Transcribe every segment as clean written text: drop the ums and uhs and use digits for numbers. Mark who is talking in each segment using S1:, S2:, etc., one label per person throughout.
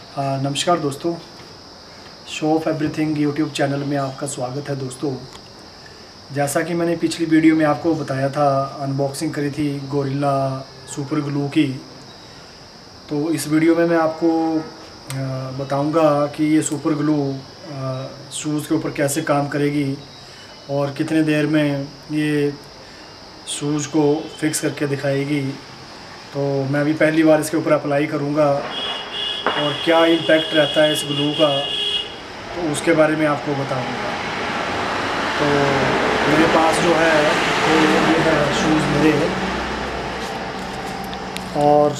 S1: नमस्कार दोस्तों, show off everything YouTube channel में आपका स्वागत है। दोस्तों, जैसा कि मैंने पिछली वीडियो में आपको बताया था, अनबॉक्सिंग करी थी गोरिल्ला सुपर ग्लू की, तो इस वीडियो में मैं आपको बताऊंगा कि ये सुपर ग्लू शूज़ के ऊपर कैसे काम करेगी और कितने देर में ये शूज़ को फिक्स करके दिखाएगी। तो मैं भी पहली बार इसके ऊपर अप्लाई करूंगा और क्या इम्पैक्ट रहता है इस ग्लू का, तो उसके बारे में आपको बताऊंगा। तो मेरे पास जो है वो ये है शूज़ मेरे, और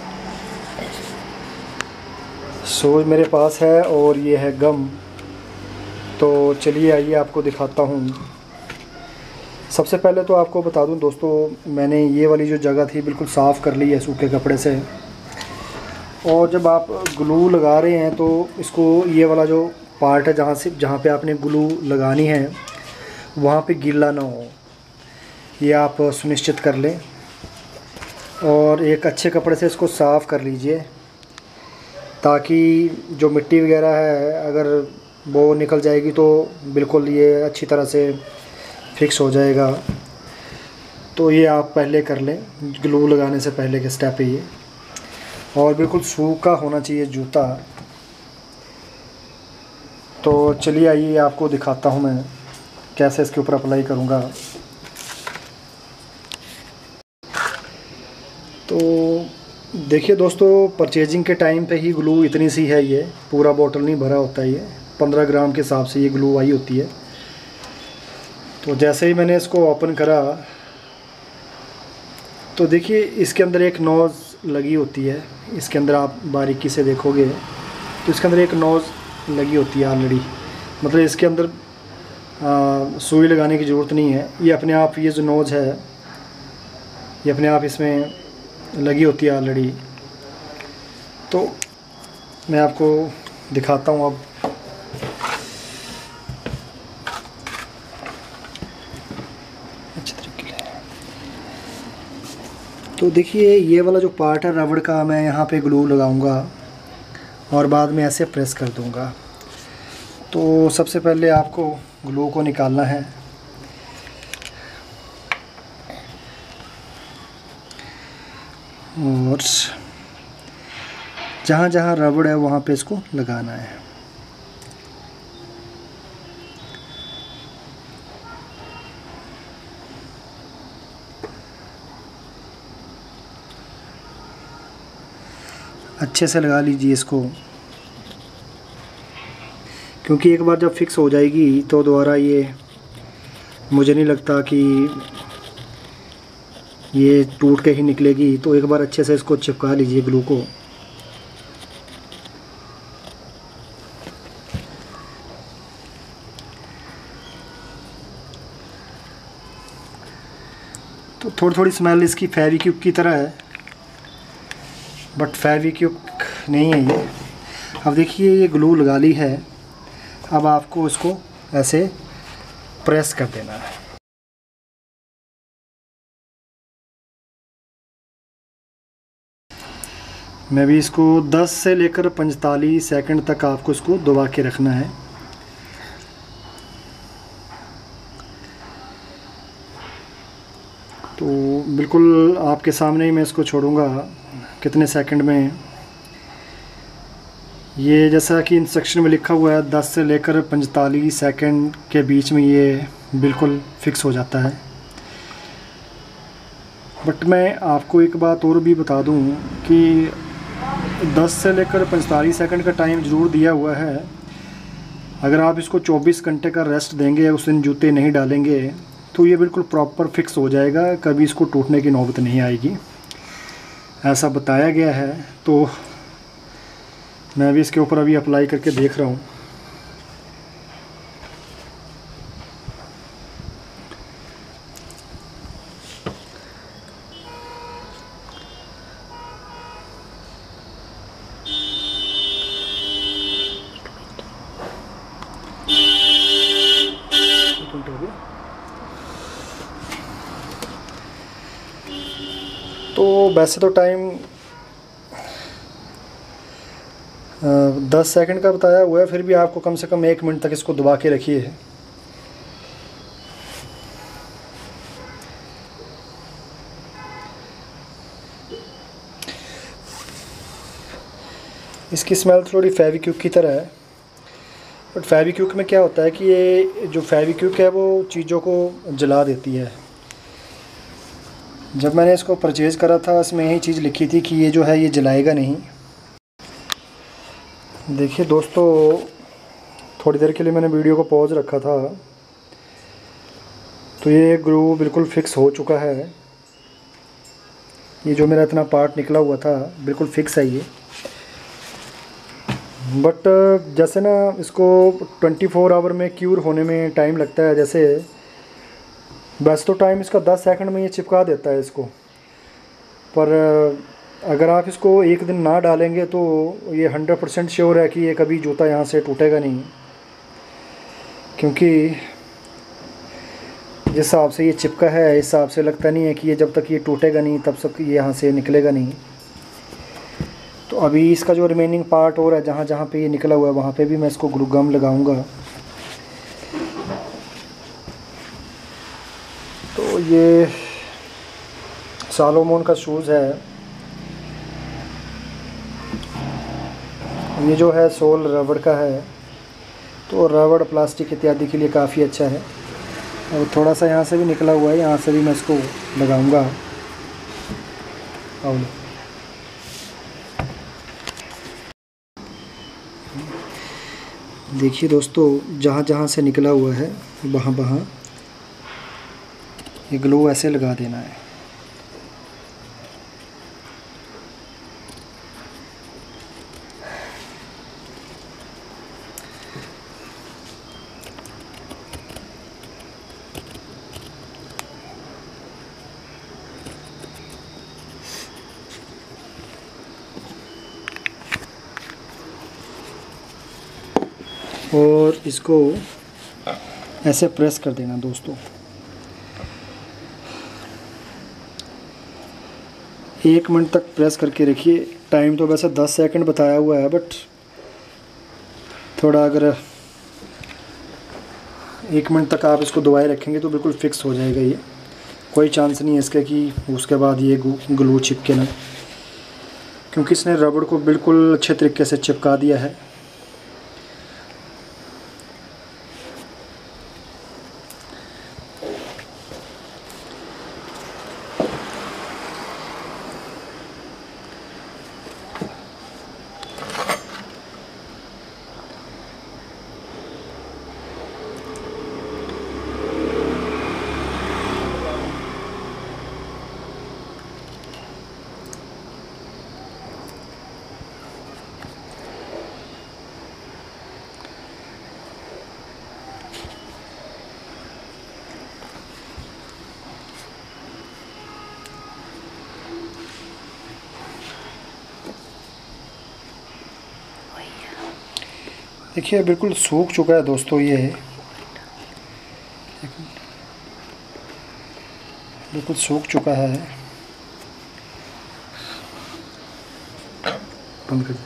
S1: शूज़ मेरे पास है और ये है गम। तो चलिए आइए आपको दिखाता हूँ। सबसे पहले तो आपको बता दूँ दोस्तों, मैंने ये वाली जो जगह थी बिल्कुल साफ़ कर ली है सूखे कपड़े से। और जब आप ग्लू लगा रहे हैं तो इसको, ये वाला जो पार्ट है जहाँ पे आपने ग्लू लगानी है वहाँ पे गीला ना हो, ये आप सुनिश्चित कर लें। और एक अच्छे कपड़े से इसको साफ़ कर लीजिए ताकि जो मिट्टी वगैरह है अगर वो निकल जाएगी तो बिल्कुल ये अच्छी तरह से फिक्स हो जाएगा। तो ये आप पहले कर लें, ग्लू लगाने से पहले के स्टेप है ये। और बिल्कुल सूखा होना चाहिए जूता। तो चलिए आइए आपको दिखाता हूँ मैं कैसे इसके ऊपर अप्लाई करूँगा। तो देखिए दोस्तों, परचेजिंग के टाइम पे ही ग्लू इतनी सी है, ये पूरा बोतल नहीं भरा होता है, ये 15 ग्राम के हिसाब से ये ग्लू आई होती है। तो जैसे ही मैंने इसको ओपन करा तो देखिए इसके अंदर एक नोज़ लगी होती है। इसके अंदर आप बारीकी से देखोगे तो इसके अंदर एक नोज़ लगी होती है ऑलरेडी, मतलब इसके अंदर सुई लगाने की ज़रूरत नहीं है। ये अपने आप, ये जो नोज़ है ये अपने आप इसमें लगी होती है ऑलरेडी। तो मैं आपको दिखाता हूँ अब। अच्छे तरीके से तो देखिए, ये वाला जो पार्ट है रबड़ का, मैं यहाँ पे ग्लू लगाऊंगा और बाद में ऐसे प्रेस कर दूंगा। तो सबसे पहले आपको ग्लू को निकालना है और जहाँ जहाँ रबड़ है वहाँ पे इसको लगाना है। अच्छे से लगा लीजिए इसको, क्योंकि एक बार जब फिक्स हो जाएगी तो दोबारा ये, मुझे नहीं लगता कि ये टूट के ही निकलेगी। तो एक बार अच्छे से इसको चिपका लीजिए ग्लू को। तो थोड़ी थोड़ी स्मेल इसकी फेविक्विक की तरह है, बट फेविक्विक नहीं है ये। अब देखिए ये ग्लू लगा ली है, अब आपको इसको ऐसे प्रेस कर देना है। मैं भी इसको 10 से लेकर 45 सेकंड तक आपको इसको दबा के रखना है। तो बिल्कुल आपके सामने ही मैं इसको छोड़ूंगा कितने सेकंड में। ये जैसा कि इंस्ट्रक्शन में लिखा हुआ है 10 से लेकर 45 सेकंड के बीच में ये बिल्कुल फिक्स हो जाता है। बट मैं आपको एक बात और भी बता दूं कि 10 से लेकर 45 सेकंड का टाइम ज़रूर दिया हुआ है। अगर आप इसको 24 घंटे का रेस्ट देंगे, उस दिन जूते नहीं डालेंगे, तो ये बिल्कुल प्रॉपर फिक्स हो जाएगा, कभी इसको टूटने की नौबत नहीं आएगी, ऐसा बताया गया है। तो मैं भी इसके ऊपर अभी अप्लाई करके देख रहा हूँ। तो वैसे तो टाइम 10 सेकंड का बताया हुआ है, फिर भी आपको कम से कम 1 मिनट तक इसको दबा के रखिए। इसकी स्मेल थोड़ी फेविक्विक की तरह है, बट फेविक्विक में क्या होता है कि ये जो फेविक्विक है वो चीज़ों को जला देती है। जब मैंने इसको परचेज़ करा था इसमें यही चीज़ लिखी थी कि ये जो है ये जलाएगा नहीं। देखिए दोस्तों, थोड़ी देर के लिए मैंने वीडियो को पॉज रखा था, तो ये ग्लू बिल्कुल फिक्स हो चुका है। ये जो मेरा इतना पार्ट निकला हुआ था बिल्कुल फिक्स है ये। बट जैसे ना इसको 24 आवर में क्यूर होने में टाइम लगता है, जैसे वैसे तो टाइम इसका 10 सेकंड में ये चिपका देता है इसको, पर अगर आप इसको एक दिन ना डालेंगे तो ये 100% श्योर है कि ये कभी जूता यहाँ से टूटेगा नहीं, क्योंकि जिस हिसाब से ये चिपका है इस हिसाब से लगता नहीं है कि ये जब तक ये टूटेगा नहीं तब तक ये यहाँ से निकलेगा नहीं। तो अभी इसका जो रिमेनिंग पार्ट और है, जहाँ जहाँ पे ये निकला हुआ है वहाँ पे भी मैं इसको ग्लू गम लगाऊंगा। तो ये सालोमोन का शूज़ है। ये जो है सोल रबड़ का है, तो रबड़ प्लास्टिक इत्यादि के लिए काफ़ी अच्छा है। और थोड़ा सा यहाँ से भी निकला हुआ है, यहाँ से भी मैं इसको लगाऊंगा। और देखिए दोस्तों, जहाँ जहाँ से निकला हुआ है वहाँ वहाँ ये ग्लू ऐसे लगा देना है। और इसको ऐसे प्रेस कर देना दोस्तों। 1 मिनट तक प्रेस करके रखिए। टाइम तो वैसे 10 सेकंड बताया हुआ है, बट थोड़ा अगर 1 मिनट तक आप इसको दबाए रखेंगे तो बिल्कुल फिक्स हो जाएगा। ये कोई चांस नहीं है इसका कि उसके बाद ये ग्लू चिपके ना, क्योंकि इसने रबड़ को बिल्कुल अच्छे तरीके से चिपका दिया है। देखिए बिल्कुल सूख चुका है दोस्तों, ये बिल्कुल सूख चुका है। बंद कर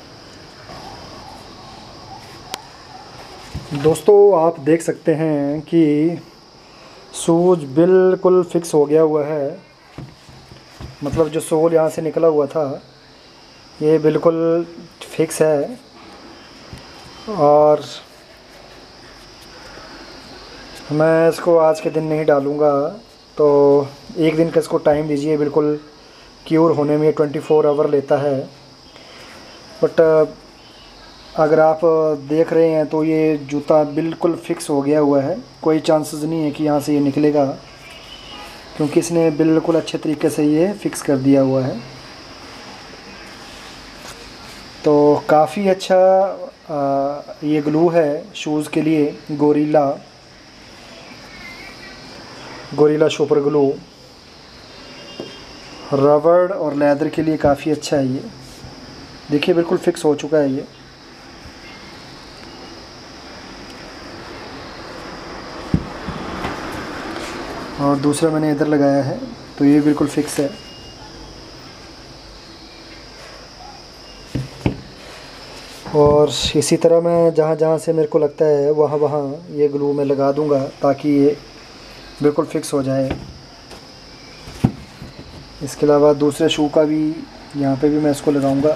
S1: दोस्तों, आप देख सकते हैं कि शूज बिल्कुल फिक्स हो गया हुआ है। मतलब जो सोल यहाँ से निकला हुआ था ये बिल्कुल फिक्स है। और मैं इसको आज के दिन नहीं डालूँगा, तो एक दिन का इसको टाइम दीजिए। बिल्कुल क्यूर होने में 24 आवर लेता है। बट अगर आप देख रहे हैं तो ये जूता बिल्कुल फिक्स हो गया हुआ है। कोई चांसेस नहीं है कि यहाँ से ये निकलेगा, क्योंकि इसने बिल्कुल अच्छे तरीके से ये फिक्स कर दिया हुआ है। तो काफ़ी अच्छा ये ग्लू है शूज़ के लिए। गोरिल्ला सुपर ग्लू रबड़ और लेदर के लिए काफ़ी अच्छा है ये। देखिए बिल्कुल फिक्स हो चुका है ये। और दूसरा मैंने इधर लगाया है, तो ये बिल्कुल फिक्स है। और इसी तरह मैं जहाँ जहाँ से मेरे को लगता है वहाँ वहाँ ये ग्लू मैं लगा दूँगा ताकि ये बिल्कुल फिक्स हो जाए। इसके अलावा दूसरे शू का भी यहाँ पे भी मैं इसको लगाऊंगा।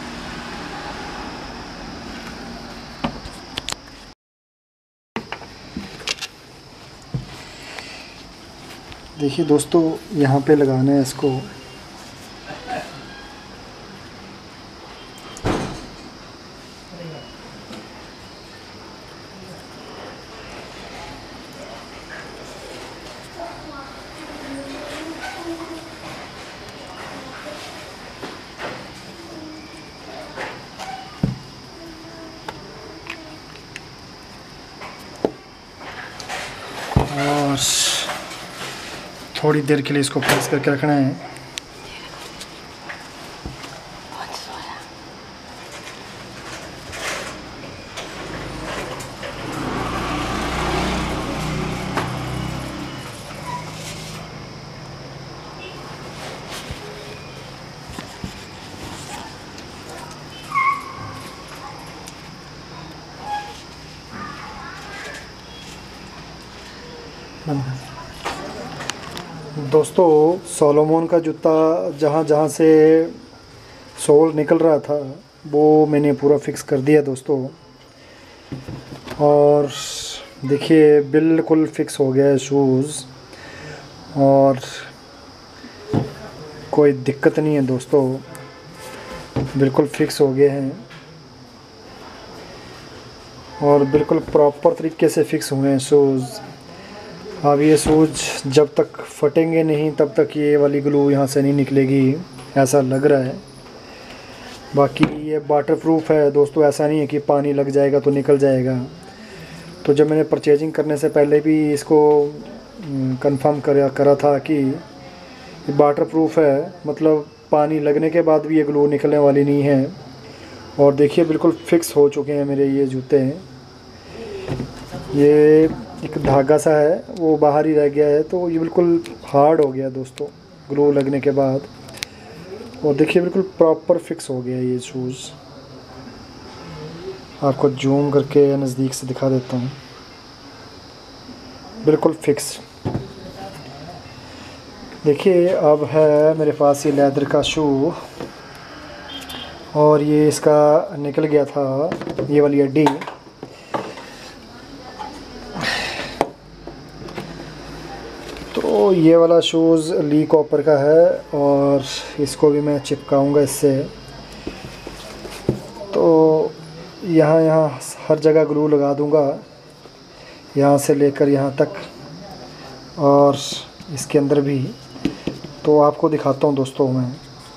S1: देखिए दोस्तों, यहाँ पे लगाना है इसको। और थोड़ी देर के लिए इसको प्रेस करके रखना है। दोस्तों, सोलोमन का जूता जहाँ जहाँ से सोल निकल रहा था वो मैंने पूरा फिक्स कर दिया दोस्तों। और देखिए बिल्कुल फिक्स हो गया है शूज़ और कोई दिक्कत नहीं है दोस्तों, बिल्कुल फिक्स हो गए हैं और बिल्कुल प्रॉपर तरीके से फिक्स हुए हैं शूज़। अब ये शूज़ जब तक फटेंगे नहीं तब तक ये वाली ग्लू यहाँ से नहीं निकलेगी, ऐसा लग रहा है। बाकी ये वाटरप्रूफ है दोस्तों, ऐसा नहीं है कि पानी लग जाएगा तो निकल जाएगा। तो जब मैंने परचेजिंग करने से पहले भी इसको कंफर्म करा था कि ये वाटरप्रूफ है, मतलब पानी लगने के बाद भी ये ग्लू निकलने वाली नहीं है। और देखिए बिल्कुल फिक्स हो चुके हैं मेरे ये जूते हैं। ये एक धागा सा है वो बाहर ही रह गया है, तो ये बिल्कुल हार्ड हो गया दोस्तों ग्लू लगने के बाद। और देखिए बिल्कुल प्रॉपर फिक्स हो गया ये शूज़। आपको जूम करके नज़दीक से दिखा देता हूँ, बिल्कुल फिक्स। देखिए अब है मेरे पास ये लेदर का शू और ये इसका निकल गया था ये वाली हड्डी। तो ये वाला शूज़ ली कॉपर का है और इसको भी मैं चिपकाऊंगा इससे। तो यहाँ हर जगह ग्लू लगा दूंगा, यहाँ से लेकर यहाँ तक और इसके अंदर भी। तो आपको दिखाता हूँ दोस्तों मैं।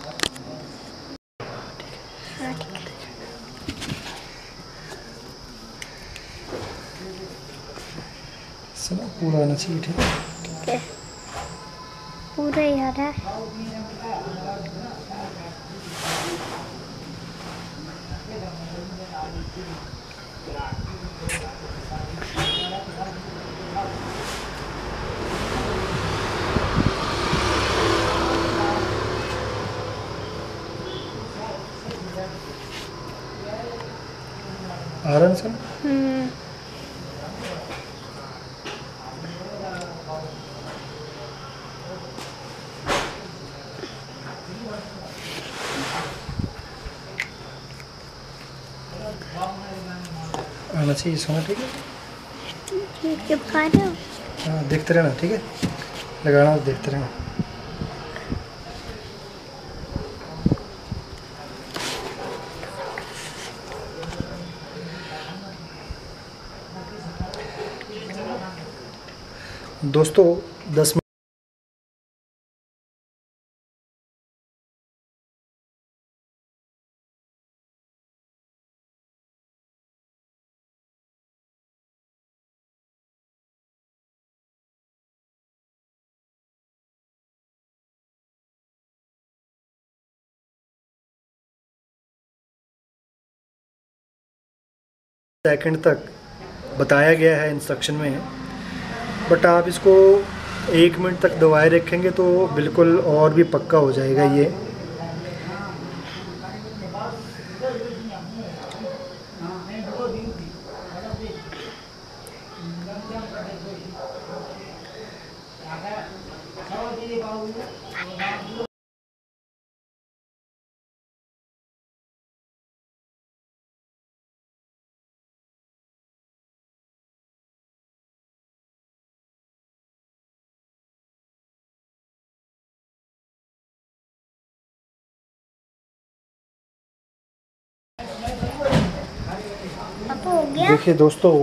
S1: पूरा आना चाहिए, ठीक है?
S2: पूरा ही आ रहा है।
S1: आ रहा है सर? आना चाहिए सोना, ठीक है?
S2: चिपका रहे हो?
S1: हाँ, देखते रहना, ठीक है? लगाना देखते रहना। दोस्तों 10 सेकंड तक बताया गया है इंस्ट्रक्शन में, बट आप इसको 1 मिनट तक दबाए रखेंगे तो बिल्कुल और भी पक्का हो जाएगा ये।
S2: गया।
S1: देखिए दोस्तों,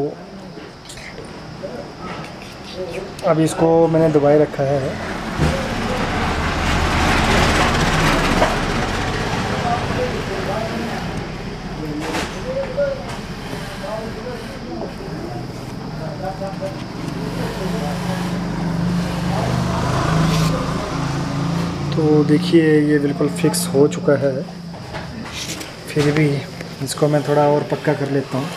S1: अब इसको मैंने दबाए रखा है। तो देखिए ये बिल्कुल फिक्स हो चुका है। फिर भी इसको मैं थोड़ा और पक्का कर लेता हूँ।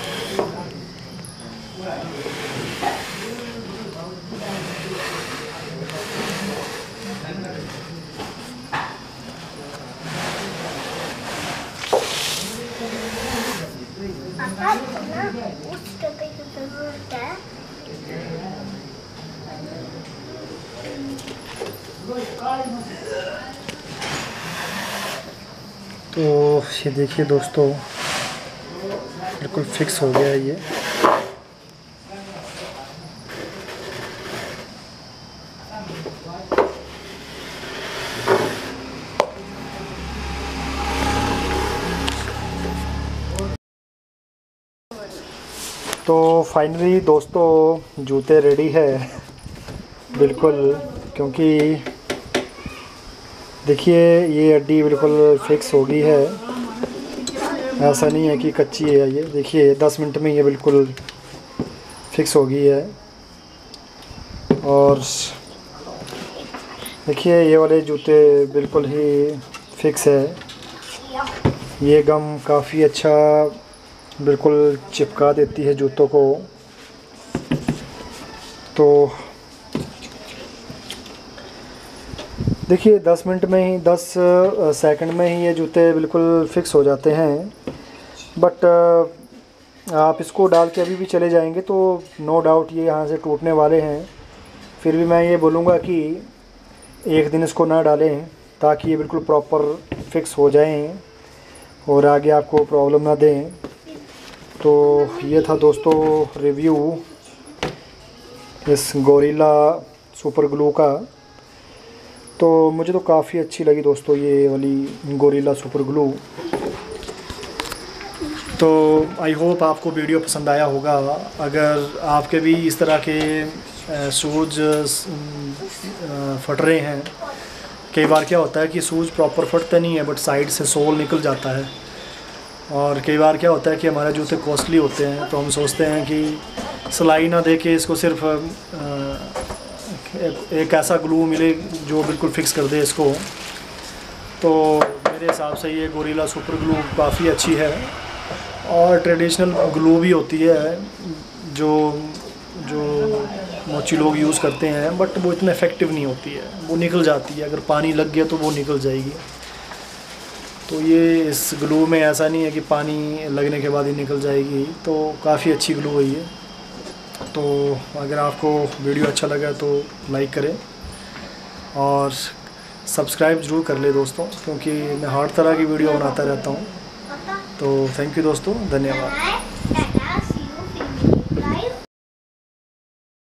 S2: पापा ना उस डब्बे की जरूरत है।
S1: तो ये देखिए दोस्तों, बिल्कुल फिक्स हो गया है ये। तो फाइनली दोस्तों जूते रेडी है बिल्कुल, क्योंकि देखिए ये अड्डी बिल्कुल फिक्स हो गई है। ऐसा नहीं है कि कच्ची है। ये देखिए 10 मिनट में ये बिल्कुल फिक्स हो गई है। और देखिए ये वाले जूते बिल्कुल ही फिक्स है। ये गम काफ़ी अच्छा बिल्कुल चिपका देती है जूतों को। तो देखिए 10 मिनट में ही 10 सेकंड में ही ये जूते बिल्कुल फिक्स हो जाते हैं। बट आप इसको डाल के अभी भी चले जाएंगे तो नो डाउट ये यहाँ से टूटने वाले हैं। फिर भी मैं ये बोलूँगा कि एक दिन इसको ना डालें ताकि ये बिल्कुल प्रॉपर फिक्स हो जाएं और आगे आपको प्रॉब्लम ना दें। तो ये था दोस्तों रिव्यू इस गोरिल्ला सुपर ग्लू का। तो मुझे तो काफ़ी अच्छी लगी दोस्तों ये वाली गोरिल्ला सुपर ग्लू। तो आई होप आपको वीडियो पसंद आया होगा। अगर आपके भी इस तरह के शूज़ फट रहे हैं, कई बार क्या होता है कि शूज़ प्रॉपर फटते नहीं है बट साइड से सोल निकल जाता है। और कई बार क्या होता है कि हमारे जूते कॉस्टली होते हैं तो हम सोचते हैं कि सिलाई ना दे के इसको सिर्फ एक ऐसा ग्लू मिले जो बिल्कुल फिक्स कर दे इसको। तो मेरे हिसाब से ये गोरिल्ला सुपर ग्लू काफ़ी अच्छी है और ट्रेडिशनल ग्लू भी होती है जो मोची लोग यूज़ करते हैं, बट वो इतने इफ़ेक्टिव नहीं होती है। वो निकल जाती है, अगर पानी लग गया तो वो निकल जाएगी। तो ये इस ग्लू में ऐसा नहीं है कि पानी लगने के बाद ही निकल जाएगी। तो काफ़ी अच्छी ग्लू है ये। तो अगर आपको वीडियो अच्छा लगा तो लाइक करें और सब्सक्राइब ज़रूर कर ले दोस्तों, क्योंकि मैं हर तरह की वीडियो बनाता रहता हूँ। तो थैंक यू दोस्तों, धन्यवाद।